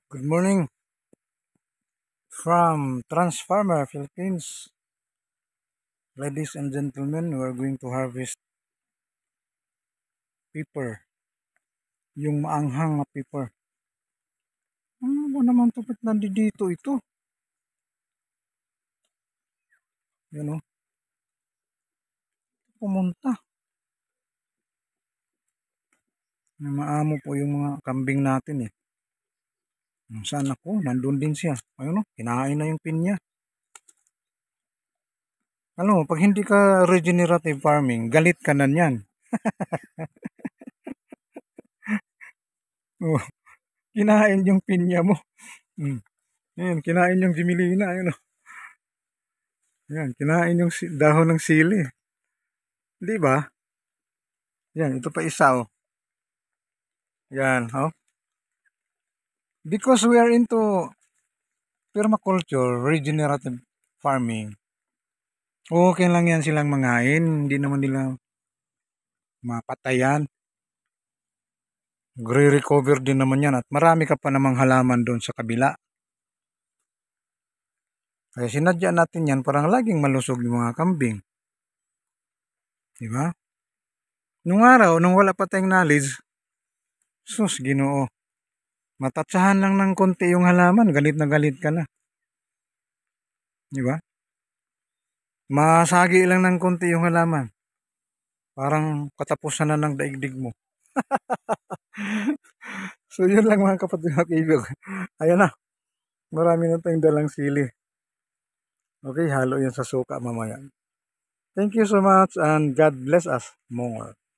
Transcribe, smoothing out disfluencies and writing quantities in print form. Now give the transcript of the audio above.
Good morning from Transfarmer Philippines. Ladies and gentlemen, we are going to harvest pepper. Yung maanghang na pepper. Ano ba naman ito? Ba't nandito ito? Yan o. Pumunta. Maamo po yung mga kambing natin eh. Saan ako? Nandun din siya. Ayun o, kinain na yung pinya. Alam mo, pag hindi ka regenerative farming, galit ka na niyan. Oh, kinain yung pinya mo. Ayan, kinain yung Gimilina. Ayun o. Ayan, kinain yung dahon ng sili. Di ba? Yan, ito pa isa oh. Yan, oh. Because we are into permaculture, regenerative farming. Okay lang yan silang mangain, hindi naman nila mapatayan. Re-recover din naman yan at marami ka pa namang halaman doon sa kabila. Kaya sinadya natin yan parang laging malusog yung mga kambing. Diba? Nung araw, nung wala pa tayong knowledge, sus, Ginoo. Matatsahan lang ng konti yung halaman, galit na galit ka na. Diba? Masagi lang ng konti yung halaman. Parang katapusan na ng daigdig mo. So, yun lang mga kapatid at ibig. Ayan na. Marami na tayong dalang sili. Okay, halo yan sa suka mamaya. Thank you so much and God bless us more.